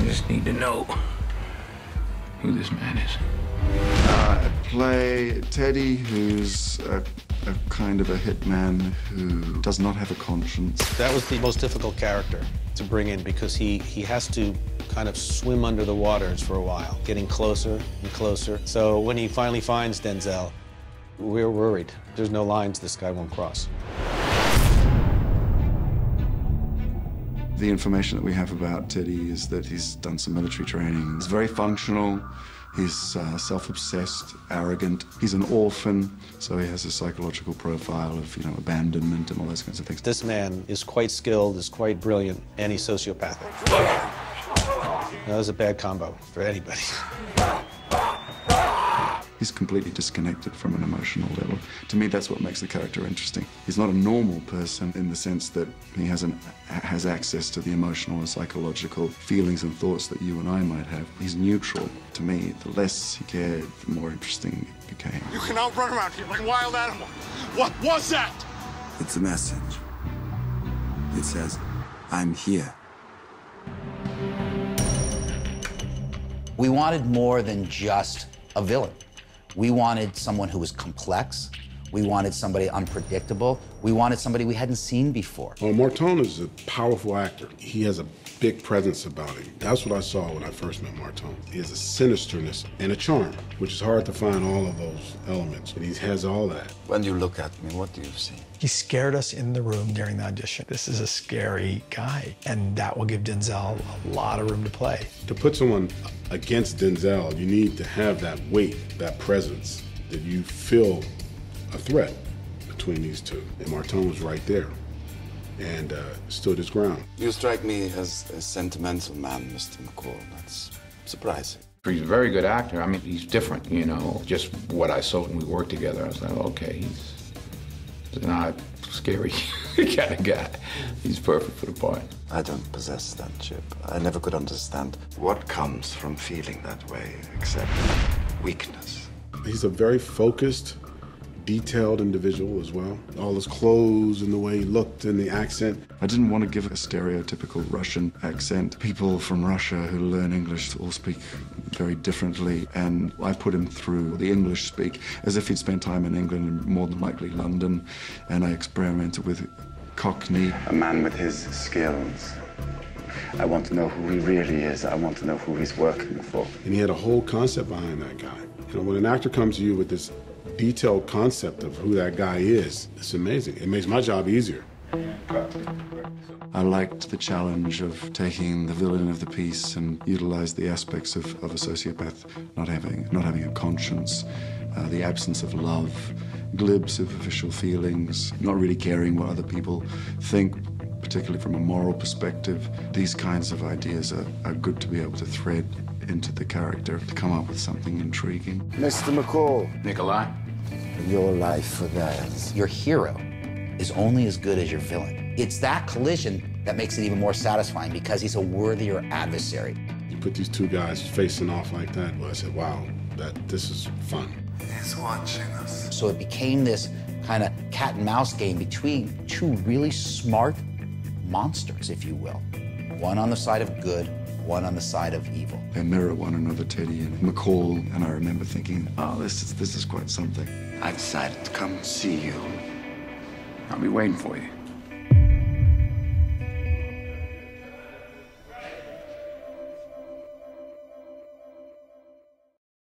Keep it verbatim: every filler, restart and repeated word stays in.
just need to know who this man is. Uh, I play Teddy, who's a, a kind of a hitman who does not have a conscience. That was the most difficult character to bring in because he, he has to kind of swim under the waters for a while, getting closer and closer. So when he finally finds Denzel, we're worried. There's no lines this guy won't cross. The information that we have about Teddy is that he's done some military training. He's very functional. He's uh, self-obsessed, arrogant. He's an orphan, so he has a psychological profile of, you know, abandonment and all those kinds of things. This man is quite skilled, is quite brilliant, and he's sociopathic. That was a bad combo for anybody. He's completely disconnected from an emotional level. To me, that's what makes the character interesting. He's not a normal person in the sense that he has, an, has access to the emotional and psychological feelings and thoughts that you and I might have. He's neutral. To me, the less he cared, the more interesting it became. You can outrun around here like a wild animal. What was that? It's a message. It says, I'm here. We wanted more than just a villain. We wanted someone who was complex. We wanted somebody unpredictable. We wanted somebody we hadn't seen before. Well, Marton is a powerful actor. He has a big presence about him. That's what I saw when I first met Marton. He has a sinisterness and a charm, which is hard to find all of those elements. And he has all that. When you look at me, what do you see? He scared us in the room during the audition. This is a scary guy, and that will give Denzel a lot of room to play. To put someone against Denzel, you need to have that weight, that presence, that you feel a threat between these two. And Marton was right there and uh, stood his ground. You strike me as a sentimental man, Mister McCall. That's surprising. He's a very good actor. I mean, he's different, you know. Just what I saw when we worked together, I was like, okay, he's not scary kind of guy. He's perfect for the part. I don't possess that chip. I never could understand what comes from feeling that way, except weakness. He's a very focused, detailed individual as well. All his clothes and the way he looked and the accent. I didn't want to give a stereotypical Russian accent. People from Russia who learn English all speak very differently, and I put him through the English speak as if he'd spent time in England and more than likely London, and I experimented with Cockney. A man with his skills. I want to know who he really is. I want to know who he's working for. And he had a whole concept behind that guy. You know, when an actor comes to you with this detailed concept of who that guy is, it's amazing. It makes my job easier. I liked the challenge of taking the villain of the piece and utilize the aspects of, of a sociopath not having, not having a conscience, uh, the absence of love, glib, superficial feelings, not really caring what other people think, particularly from a moral perspective. These kinds of ideas are, are good to be able to thread into the character to come up with something intriguing. Mister McCall. Nikolai? Your life for theirs. Your hero is only as good as your villain. It's that collision that makes it even more satisfying because he's a worthier adversary. You put these two guys facing off like that, well, I said, wow, that this is fun. He's watching us. So it became this kind of cat and mouse game between two really smart monsters, if you will. One on the side of good, one on the side of evil. They mirror one another, Teddy and McCall, and I remember thinking, oh, this is, this is quite something. I decided to come see you. I'll be waiting for you.